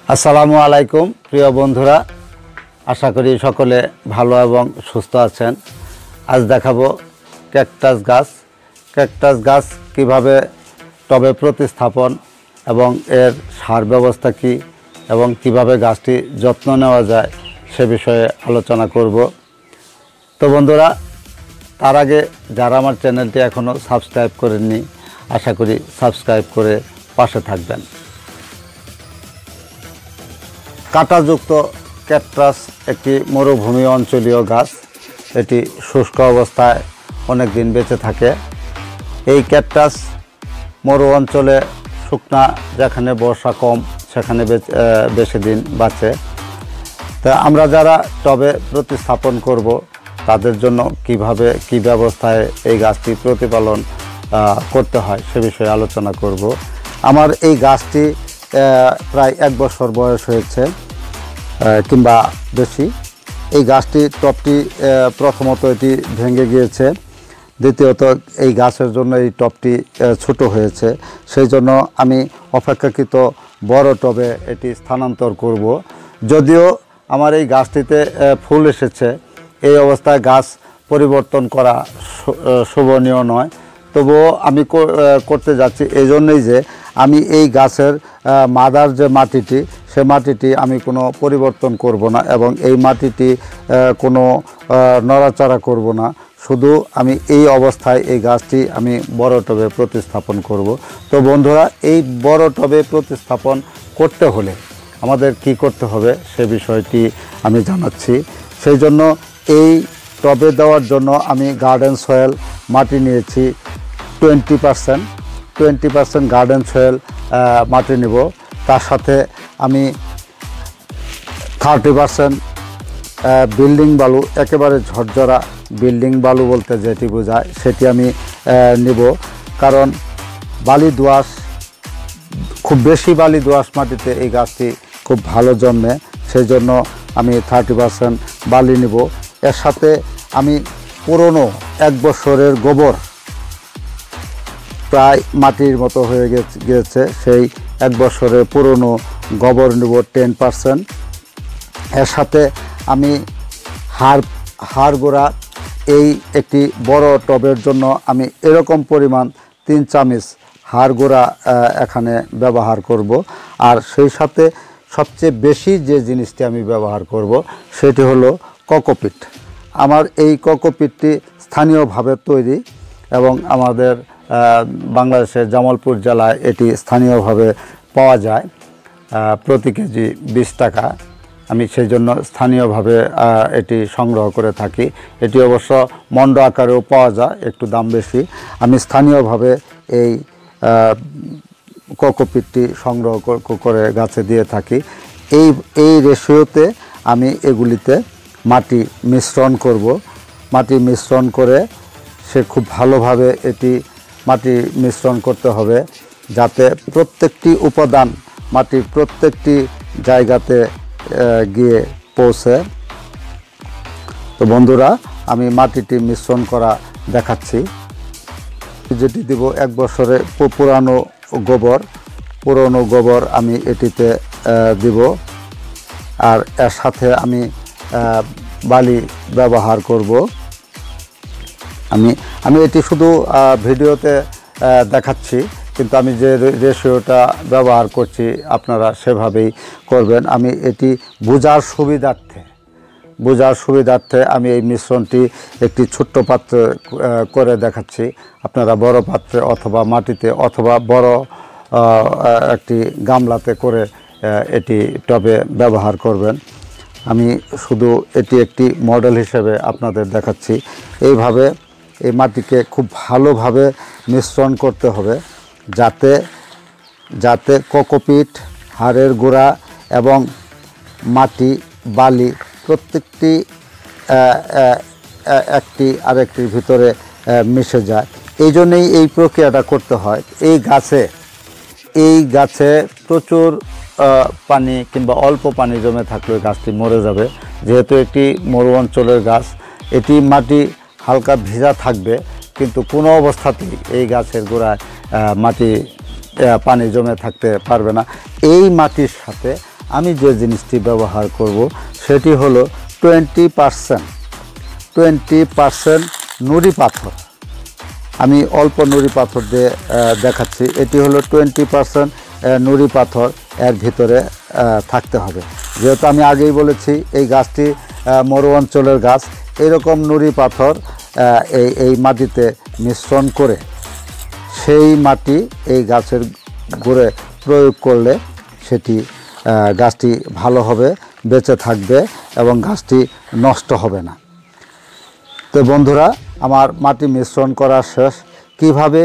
আসসালামু আলাইকুম প্রিয় বন্ধুরা, আশা করি সকলে ভালো এবং সুস্থ আছেন। আজ দেখাবো ক্যাকটাস গাছ কিভাবে টবে প্রতিস্থাপন এবং এর সার ব্যবস্থা কী এবং কিভাবে গাছটি যত্ন নেওয়া যায় সে বিষয়ে আলোচনা করব। তো বন্ধুরা, তার আগে যারা আমার চ্যানেলটি এখনও সাবস্ক্রাইব করেননি, আশা করি সাবস্ক্রাইব করে পাশে থাকবেন। কাঁটাযুক্ত ক্যাকটাস একটি মরুভূমি অঞ্চলীয় গাছ। এটি শুষ্ক অবস্থায় অনেক দিন বেঁচে থাকে। এই ক্যাকটাস মরু অঞ্চলে শুকনা, যেখানে বর্ষা কম সেখানে বেশি দিন বাঁচে। তা আমরা যারা টবে প্রতিস্থাপন করব তাদের জন্য কিভাবে কি ব্যবস্থায় এই গাছটি প্রতিপালন করতে হয় সে বিষয়ে আলোচনা করব। আমার এই গাছটি প্রায় 1 বছর বয়স হয়েছে কিংবা বেশি। এই টবটি প্রথমত এটি ভেঙে গিয়েছে, দ্বিতীয়ত এই গাছের জন্য এই টবটি ছোট হয়েছে। সেই জন্য আমি অপেক্ষাকৃত বড় টবে এটি স্থানান্তর করব। যদিও আমার এই গাছটিতে ফুল এসেছে, এই অবস্থায় গাছ পরিবর্তন করা শোভনীয় নয়, তবুও আমি করতে যাচ্ছি এই জন্যই যে আমি এই গাছের মাদার যে মাটিটি, সে মাটিটি আমি কোনো পরিবর্তন করব না এবং এই মাটিটি কোনো নড়াচড়া করব না। শুধু আমি এই অবস্থায় এই গাছটি আমি বড় টবে প্রতিস্থাপন করব। তো বন্ধুরা, এই বড় টবে প্রতিস্থাপন করতে হলে আমাদের কি করতে হবে সে বিষয়টি আমি জানাচ্ছি। সেই জন্য এই টবে দেওয়ার জন্য আমি গার্ডেন সয়েল মাটি নিয়েছি 20% গার্ডেন সয়েল মাটি নেব। তার সাথে আমি 30% বিল্ডিং বালু, একেবারে ঝরঝরা বিল্ডিং বালু বলতে যেটি বোঝায় সেটি আমি নেব। কারণ বালি দোআঁশ, খুব বেশি বালি দোআঁশ মাটিতে এই গাছটি খুব ভালো জন্মে, সেই জন্য আমি 30% বালি নেব। এর সাথে আমি পুরনো 1 বছরের গোবর, প্রায় মাটির মতো হয়ে গিয়েছে, সেই 1 বছরের পুরনো গোবর নেব 10%। এর সাথে আমি হাড় গুঁড়া, এই একটি বড় টবের জন্য আমি এরকম পরিমাণ 3 চামচ হাড় গুঁড়া এখানে ব্যবহার করব। আর সেই সাথে সবচেয়ে বেশি যে জিনিসটি আমি ব্যবহার করব সেটি হলো কোকোপিট। আমার এই কোকোপিটটি স্থানীয়ভাবে তৈরি এবং আমাদের বাংলাদেশের জামালপুর জেলায় এটি স্থানীয়ভাবে পাওয়া যায়, প্রতি কেজি 20 টাকা। আমি সেই জন্য স্থানীয়ভাবে এটি সংগ্রহ করে থাকি। এটি অবশ্য মন্ড আকারেও পাওয়া যায়, একটু দাম বেশি। আমি স্থানীয়ভাবে এই কোকোপিটটি সংগ্রহ করে গাছে দিয়ে থাকি। এই রেশিওতে আমি এগুলিতে মাটি মিশ্রণ করব। মাটি মিশ্রণ করে সে খুব ভালোভাবে এটি মাটি মিশ্রণ করতে হবে, যাতে প্রত্যেকটি উপাদান মাটির প্রত্যেকটি জায়গাতে গিয়ে পৌঁছে। তো বন্ধুরা, আমি মাটিটি মিশ্রণ করা দেখাচ্ছি। যেটি দিব 1 বছরে পুরানো গোবর আমি এটিতে দিব। আর এর সাথে আমি বালি ব্যবহার করব। আমি এটি শুধু ভিডিওতে দেখাচ্ছি, কিন্তু আমি যে রেশিওটা ব্যবহার করছি আপনারা সেভাবেই করবেন। আমি এটি বোঝার সুবিধার্থে আমি এই মিশ্রণটি একটি ছোট্ট পাত্রে করে দেখাচ্ছি। আপনারা বড় পাত্রে অথবা মাটিতে অথবা বড় একটি গামলাতে করে এটি টবে ব্যবহার করবেন। আমি শুধু এটি একটি মডেল হিসেবে আপনাদের দেখাচ্ছি। এইভাবে এই মাটিকে খুব ভালোভাবে মিশ্রণ করতে হবে, যাতে কোকোপিট, হাড়ের গুঁড়া এবং মাটি, বালি প্রত্যেকটি একটি আরেকটির ভিতরে মিশে যায়। এই জন্যই এই প্রক্রিয়াটা করতে হয়। এই গাছে প্রচুর পানি কিংবা অল্প পানি জমে থাকলে গাছটি মরে যাবে। যেহেতু একটি মরু অঞ্চলের গাছ, এটি মাটি হালকা ভেজা থাকবে, কিন্তু কোনো অবস্থাতেই এই গাছের গোড়ায় পানি জমে থাকতে পারবে না। এই মাটির সাথে আমি যে জিনিসটি ব্যবহার করব সেটি হলো 20% নুড়ি পাথর। আমি অল্প নুড়ি পাথর দিয়ে দেখাচ্ছি। এটি হলো 20% নুড়ি পাথর এর ভিতরে থাকতে হবে। যেহেতু আমি আগেই বলেছি এই গাছটি মরু অঞ্চলের গাছ, এরকম নুড়ি পাথর এই মাটিতে মিশ্রণ করে সেই মাটি এই গাছের গোড়ে প্রয়োগ করলে সেটি গাছটি ভালো হবে, বেঁচে থাকবে এবং গাছটি নষ্ট হবে না। তো বন্ধুরা, আমার মাটি মিশ্রণ করা শেষ। কিভাবে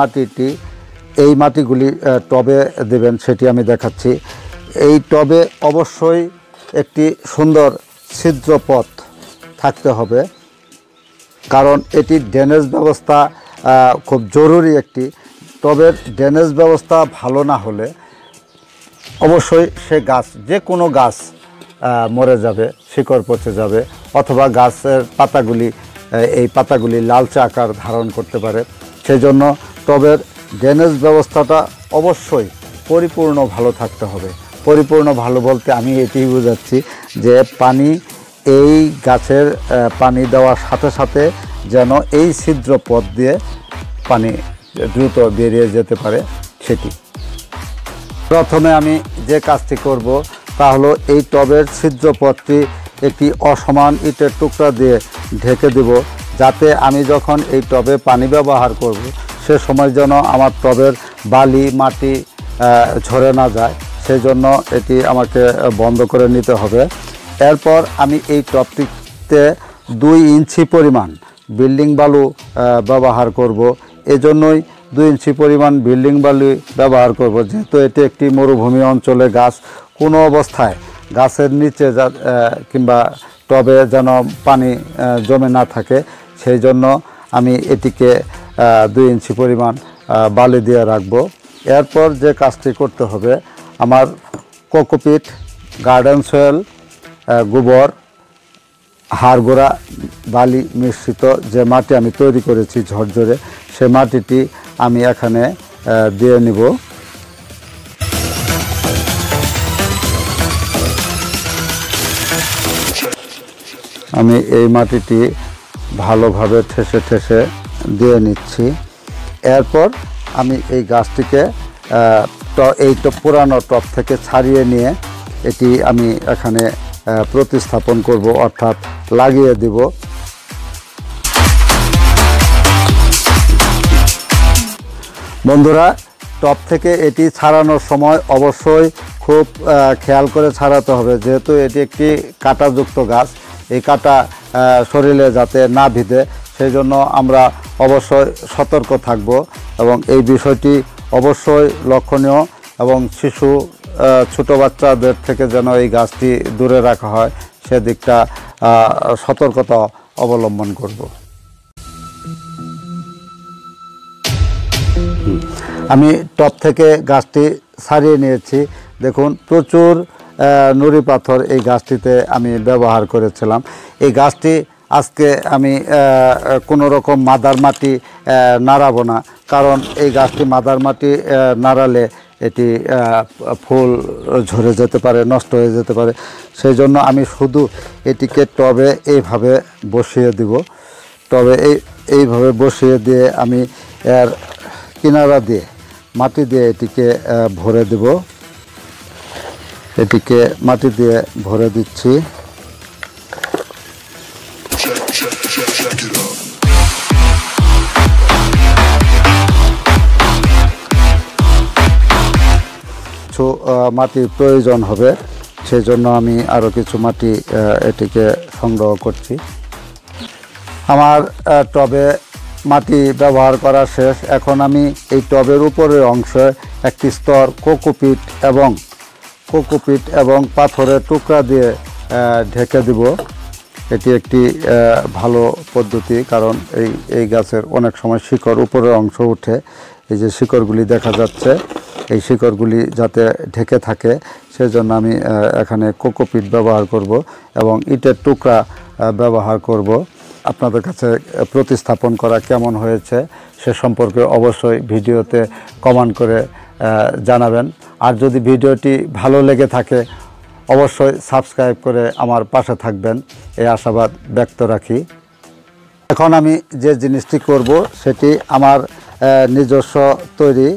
এই মাটিগুলি টবে দেবেন সেটি আমি দেখাচ্ছি। এই টবে অবশ্যই একটি সুন্দর ছিদ্রপথ থাকতে হবে, কারণ এটি ড্রেনেজ ব্যবস্থা খুব জরুরি। একটি টবের ড্রেনেজ ব্যবস্থা ভালো না হলে অবশ্যই সে গাছ, যে কোনো গাছ মরে যাবে, শিকড় পচে যাবে, অথবা গাছের পাতাগুলি লালচে আকার ধারণ করতে পারে। সেই জন্য টবের ড্রেনেজ ব্যবস্থাটা অবশ্যই পরিপূর্ণ ভালো থাকতে হবে। পরিপূর্ণ ভালো বলতে আমি এটি বোঝাচ্ছি যে পানি এই গাছের পানি দেওয়ার সাথে সাথে যেন এই ছিদ্র পথ দিয়ে পানি দ্রুত বেরিয়ে যেতে পারে সেটি। প্রথমে আমি যে কাজটি করব তা হলো এই টবের ছিদ্রপথটি একটি অসমান ইটের টুকরা দিয়ে ঢেকে দেব, যাতে আমি যখন এই টবে পানি ব্যবহার করব সে সময় যেন আমার টবের বালি মাটি ঝরে না যায়। সেই জন্য এটি আমাকে বন্ধ করে নিতে হবে। এরপর আমি এই টবটিতে 2 ইঞ্চি পরিমাণ বিল্ডিং বালু ব্যবহার করব। এজন্যই 2 ইঞ্চি পরিমাণ বিল্ডিং বালু ব্যবহার করব, যেহেতু এটি একটি মরুভূমি অঞ্চলে গাছ। কোনো অবস্থায় গাছের নিচে কিংবা টবে যেন পানি জমে না থাকে, সেই জন্য আমি এটিকে 2 ইঞ্চি পরিমাণ বালি দিয়ে রাখব। এরপর যে কাজটি করতে হবে, আমার কোকোপিট, গার্ডেন সয়েল, গোবর, হাড়গোড়া, বালি মিশ্রিত যে মাটি আমি তৈরি করেছি ঝরঝরে, সে মাটিটি আমি এখানে দিয়ে নিব। আমি এই মাটিটি ভালোভাবে ঠেসে ঠেসে দিয়ে নিচ্ছি। এরপর আমি এই গাছটিকে এই পুরানো টব থেকে ছাড়িয়ে নিয়ে এটি আমি এখানে প্রতিস্থাপন করব, অর্থাৎ লাগিয়ে দেব। বন্ধুরা, টব থেকে এটি ছাড়ানোর সময় অবশ্যই খুব খেয়াল করে ছাড়াতে হবে, যেহেতু এটি একটি কাঁটাযুক্ত গাছ। এই কাঁটা শরীরে যাতে না ভিদে সেই জন্য আমরা অবশ্যই সতর্ক থাকব এবং এই বিষয়টি অবশ্যই লক্ষণীয়, এবং ছোট বাচ্চাদের থেকে যেন এই গাছটি দূরে রাখা হয় সেদিকটা সতর্কতা অবলম্বন করব। আমি টব থেকে গাছটি ছাড়িয়ে নিয়েছি। দেখুন, প্রচুর নুড়ি পাথর এই গাছটিতে আমি ব্যবহার করেছিলাম। এই গাছটি আজকে আমি কোনো রকম মাদার মাটি নাড়াবো না, কারণ এই গাছটি মাদার মাটি নাড়ালে এটি ফুল ঝরে যেতে পারে, নষ্ট হয়ে যেতে পারে। সেই জন্য আমি শুধু এটিকে টবে এইভাবে বসিয়ে দিব। টবে এইভাবে বসিয়ে দিয়ে আমি এর কিনারা দিয়ে মাটি দিয়ে এটিকে ভরে দেব। এটিকে মাটি দিয়ে ভরে দিচ্ছি। কিছু মাটির প্রয়োজন হবে, সেই জন্য আমি আরও কিছু মাটি এটিকে সংগ্রহ করছি। আমার টবে মাটি ব্যবহার করা শেষ। এখন আমি এই টবের উপরের অংশে একটি স্তর কোকোপিট এবং পাথরের টুকরা দিয়ে ঢেকে দিব। এটি একটি ভালো পদ্ধতি, কারণ এই গাছের অনেক সময় শিকড় উপরের অংশ উঠে। এই যে শিকড়গুলি দেখা যাচ্ছে, এই শিকড়গুলি যাতে ঢেকে থাকে সেজন্য আমি এখানে কোকোপিট ব্যবহার করব এবং ইটের টুকরা ব্যবহার করব। আপনাদের কাছে প্রতিস্থাপন করা কেমন হয়েছে সে সম্পর্কে অবশ্যই ভিডিওতে কমেন্ট করে জানাবেন। আর যদি ভিডিওটি ভালো লেগে থাকে অবশ্যই সাবস্ক্রাইব করে আমার পাশে থাকবেন এই আশাবাদ ব্যক্ত রাখি। এখন আমি যে জিনিসটি করব সেটি আমার নিজস্ব তৈরি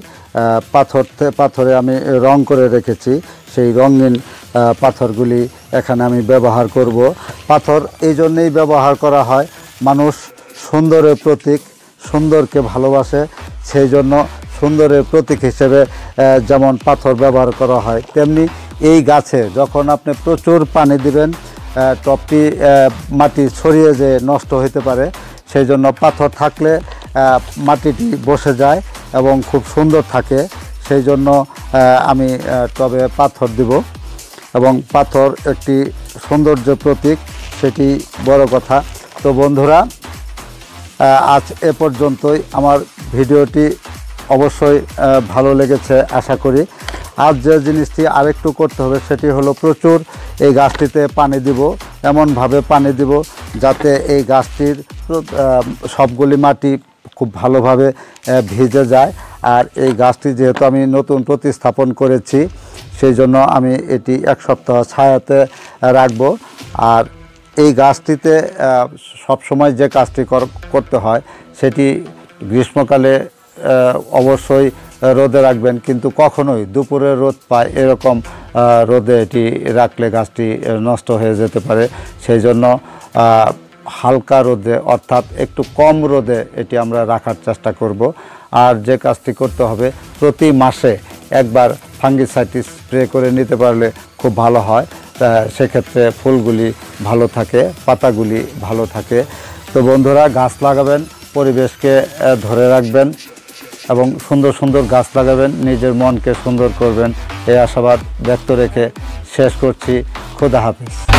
পাথরে আমি রং করে রেখেছি। সেই রঙিন পাথরগুলি এখানে আমি ব্যবহার করব। পাথর এই জন্যেই ব্যবহার করা হয়, মানুষ সুন্দরের প্রতীক, সুন্দরকে ভালোবাসে, সেই জন্য সুন্দরের প্রতীক হিসেবে যেমন পাথর ব্যবহার করা হয়, তেমনি এই গাছে যখন আপনি প্রচুর পানি দিবেন টবটি মাটি ছড়িয়ে যে নষ্ট হতে পারে, সেই জন্য পাথর থাকলে মাটিটি বসে যায় এবং খুব সুন্দর থাকে। সেই জন্য আমি টবে পাথর দিব এবং পাথর একটি সৌন্দর্য প্রতীক, সেটি বড় কথা। তো বন্ধুরা, আজ এ পর্যন্তই। আমার ভিডিওটি অবশ্যই ভালো লেগেছে আশা করি। আজ যে জিনিসটি আরেকটু করতে হবে সেটি হলো প্রচুর এই গাছটিতে পানি দিব, এমনভাবে পানি দিব যাতে এই গাছটির সবগুলি মাটি খুব ভালোভাবে ভিজে যায়। আর এই গাছটি যেহেতু আমি নতুন প্রতিস্থাপন করেছি, সেই জন্য আমি এটি 1 সপ্তাহ ছায়াতে রাখব। আর এই গাছটিতে সবসময় যে কাজটি করতে হয় সেটি গ্রীষ্মকালে অবশ্যই রোদে রাখবেন, কিন্তু কখনোই দুপুরে রোদ পায় এরকম রোদে এটি রাখলে গাছটি নষ্ট হয়ে যেতে পারে। সেই জন্য হালকা রোদে, অর্থাৎ একটু কম রোদে এটি আমরা রাখার চেষ্টা করব। আর যে কাজটি করতে হবে, প্রতি মাসে একবার ফাঙ্গিসাইড স্প্রে করে নিতে পারলে খুব ভালো হয়। সেক্ষেত্রে ফুলগুলি ভালো থাকে, পাতাগুলি ভালো থাকে। তো বন্ধুরা, গাছ লাগাবেন, পরিবেশকে ধরে রাখবেন এবং সুন্দর সুন্দর গাছ লাগাবেন, নিজের মনকে সুন্দর করবেন, এই আশাবাদ ব্যক্ত রেখে শেষ করছি। খোদা হাফেজ।